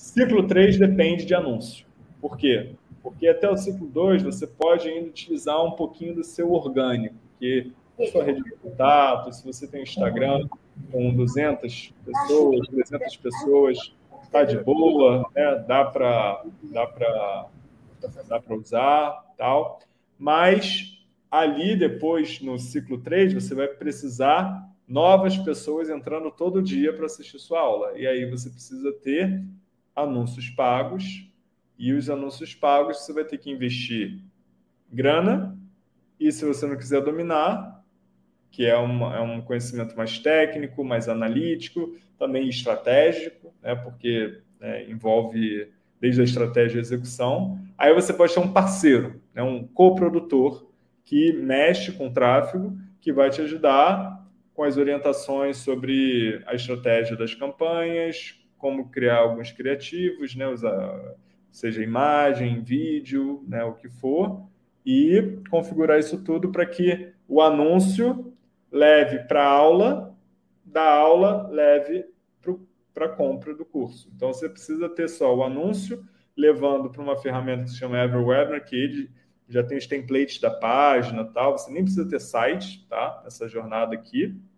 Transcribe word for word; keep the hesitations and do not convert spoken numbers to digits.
Ciclo três depende de anúncio. Por quê? Porque até o ciclo dois você pode ainda utilizar um pouquinho do seu orgânico, que a sua rede de contato, se você tem Instagram com duzentas pessoas, trezentas pessoas, está de boa, né? dá para dá para dá para usar, tal. Mas ali depois no ciclo três você vai precisar novas pessoas entrando todo dia para assistir sua aula. E aí você precisa ter anúncios pagos, e os anúncios pagos você vai ter que investir grana, e se você não quiser dominar, que é, uma, é um conhecimento mais técnico, mais analítico, também estratégico, né, porque né, envolve desde a estratégia e a execução, aí você pode ter um parceiro, né, um coprodutor que mexe com o tráfego, que vai te ajudar com as orientações sobre a estratégia das campanhas, como criar alguns criativos, né, usar, seja imagem, vídeo, né, o que for, e configurar isso tudo para que o anúncio leve para a aula, da aula leve para a compra do curso. Então, você precisa ter só o anúncio, levando para uma ferramenta que se chama Everwebinar, que ele já tem os templates da página, tal. Você nem precisa ter site, tá? Essa jornada aqui.